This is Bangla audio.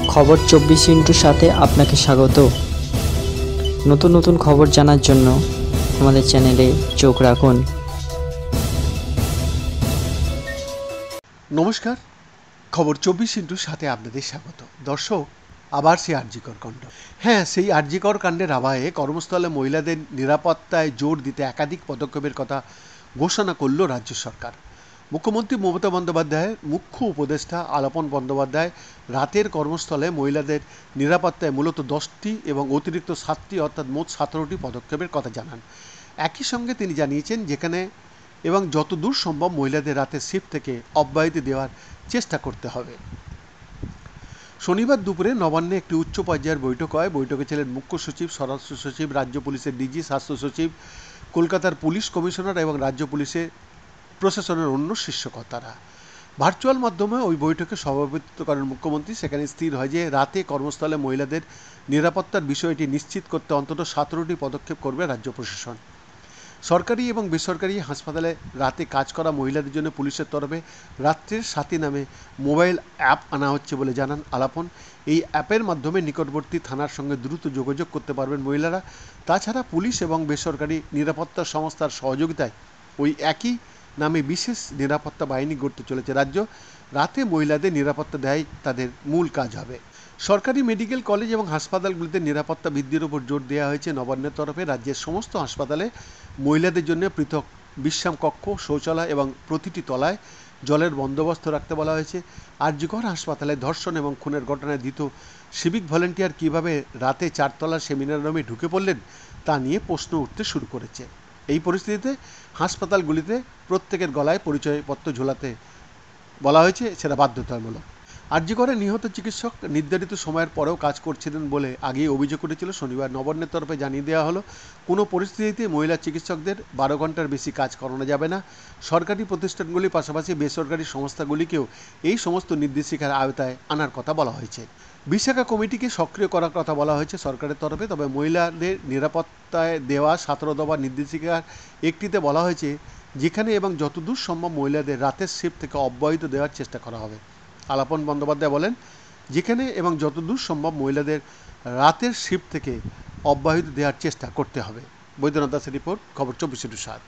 খবর 24 সাথে আপনাকে স্বাগত। নতুন নতুন খবর জানার জন্য আমাদের চ্যানেলে চোখ রাখুন। নমস্কার, খবর 24 সাথে আপনাদের স্বাগত। দর্শক, আবার সেই আরজিকর কাণ্ড। হ্যাঁ, সেই আরজিকর কাণ্ডের আবহে কর্মস্থলে মহিলাদের নিরাপত্তায় জোর দিতে একাধিক পদক্ষেপের কথা ঘোষণা করল রাজ্য সরকার। মুখ্যমন্ত্রী মমতা বন্দ্যোপাধ্যায়ের মুখ্য উপদেষ্টা আলাপন বন্দ্যোপাধ্যায় রাতের কর্মস্থলে মহিলাদের নিরাপত্তায় মূলত 10টি এবং অতিরিক্ত 7টি অর্থাৎ মোট 17টি পদক্ষেপের কথা জানান। একই সঙ্গে তিনি জানিয়েছেন যেখানে এবং যতদূর সম্ভব মহিলাদের রাতের শিফট থেকে অব্যাহতি দেওয়ার চেষ্টা করতে হবে। শনিবার দুপুরে নবান্নে একটি উচ্চ পর্যায়ের বৈঠক হয়। বৈঠকে ছিলেন মুখ্য সচিব, স্বরাষ্ট্র সচিব, রাজ্য পুলিশের ডিজি, স্বাস্থ্য সচিব, কলকাতার পুলিশ কমিশনার এবং রাজ্য পুলিশের প্রশাসনের অন্য শীর্ষকর্তারা। ভার্চুয়াল মাধ্যমে ওই বৈঠকে সভাপতিত্ব করেন মুখ্যমন্ত্রী। সেখানে স্থির হয় যে রাতে কর্মস্থলে মহিলাদের নিরাপত্তার বিষয়টি নিশ্চিত করতে অন্তত 17টি পদক্ষেপ করবে রাজ্য প্রশাসন। সরকারি এবং বেসরকারি হাসপাতালে রাতে কাজ করা মহিলাদের জন্য পুলিশের তরফে রাত্রের সাথী নামে মোবাইল অ্যাপ আনা হচ্ছে বলে জানান আলাপন। এই অ্যাপের মাধ্যমে নিকটবর্তী থানার সঙ্গে দ্রুত যোগাযোগ করতে পারবেন মহিলারা। তাছাড়া পুলিশ এবং বেসরকারি নিরাপত্তা সংস্থার সহযোগিতায় ওই একই নামে বিশেষ নিরাপত্তা বাহিনী গড়তে চলেছে রাজ্য। রাতে মহিলাদের নিরাপত্তা দেওয়াই তাদের মূল কাজ হবে। সরকারি মেডিকেল কলেজ এবং হাসপাতালগুলিতে নিরাপত্তা বৃদ্ধির উপর জোর দেওয়া হয়েছে নবান্নের তরফে। রাজ্যের সমস্ত হাসপাতালে মহিলাদের জন্য পৃথক বিশ্রাম কক্ষ, শৌচালয় এবং প্রতিটি তলায় জলের বন্দোবস্ত রাখতে বলা হয়েছে। আরজিকর হাসপাতালে ধর্ষণ এবং খুনের ঘটনায় ধৃত সিভিক ভলেন্টিয়ার কীভাবে রাতে 4তলার সেমিনার রুমে ঢুকে পড়লেন তা নিয়ে প্রশ্ন উঠতে শুরু করেছে। এই পরিস্থিতিতে হাসপাতালগুলিতে প্রত্যেকের গলায় পরিচয়পত্র ঝোলাতে বলা হয়েছে, সেটা বাধ্যতামূলক। আরজিকরে নিহত চিকিৎসক নির্ধারিত সময়ের পরেও কাজ করছিলেন বলে আগেই অভিযোগ করেছিল। শনিবার নবান্নের তরফে জানিয়ে দেওয়া হলো, কোনো পরিস্থিতিতে মহিলা চিকিৎসকদের 12 ঘন্টার বেশি কাজ করানো যাবে না। সরকারি প্রতিষ্ঠানগুলির পাশাপাশি বেসরকারি সংস্থাগুলিকেও এই সমস্ত নির্দেশিকার আওতায় আনার কথা বলা হয়েছে। বিশাখা কমিটিকে সক্রিয় করার কথা বলা হয়েছে সরকারের তরফে। তবে মহিলাদের নিরাপত্তায় দেওয়া 17 দফার নির্দেশিকার একটিতে বলা হয়েছে যেখানে এবং যতদূর সম্ভব মহিলাদের রাতের শিফট থেকে অব্যাহতি দেওয়ার চেষ্টা করা হবে। আলাপন বন্দ্যোপাধ্যায় বলেন, যেখানে এবং যতদূর সম্ভব মহিলাদের রাতের শিফট থেকে অব্যাহতি দেওয়ার চেষ্টা করতে হবে। বৈদ্যনাথ দাসের রিপোর্ট, খবর 24/7।